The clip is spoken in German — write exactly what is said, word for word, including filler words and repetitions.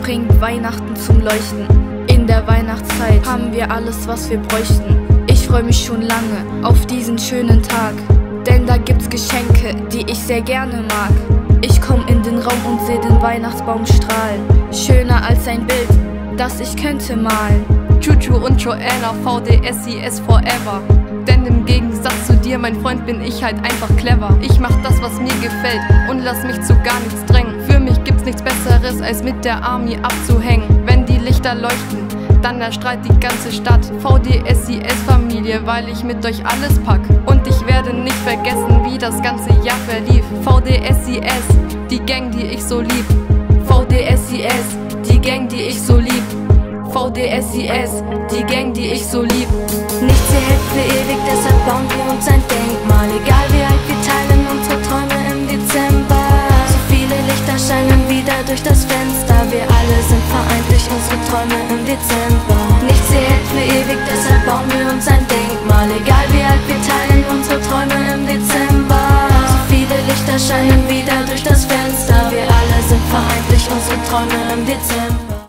bringt Weihnachten zum Leuchten. In der Weihnachtszeit haben wir alles, was wir bräuchten. Ich freue mich schon lange auf diesen schönen Tag, denn da gibt's Geschenke, die ich sehr gerne mag. Ich komm in den Raum und seh den Weihnachtsbaum strahlen, schöner als ein Bild, das ich könnte malen. Chuchu und Joanna, V D S I S forever. Denn im Gegensatz zu dir, mein Freund, bin ich halt einfach clever. Ich mach das, was mir gefällt und lass mich zu gar nichts drängen. Für mich gibt's nichts Besseres, als mit der Army abzuhängen. Wenn die Lichter leuchten, dann erstrahlt die ganze Stadt. V D S I S Familie, weil ich mit euch alles pack. Und ich werde nicht vergessen, wie das ganze Jahr verlief. V D S I S, die Gang, die ich so lieb. V D S I S, die Gang, die ich so lieb. V D S I S, die Gang, die ich so lieb. Nichts hier hält für ewig, deshalb bauen wir uns ein Denkmal. Egal wie alt, wir teilen unsere Träume im Dezember. So viele Lichter scheinen wieder durch das Fenster. Wir alle sind vereint durch unsere Träume im Dezember. Nichts hier hält für ewig, deshalb bauen wir uns ein Denkmal. Egal wie alt, wir teilen unsere Träume im Dezember. So viele Lichter scheinen wieder durch das Fenster. Wir alle sind vereint durch unsere Träume im Dezember.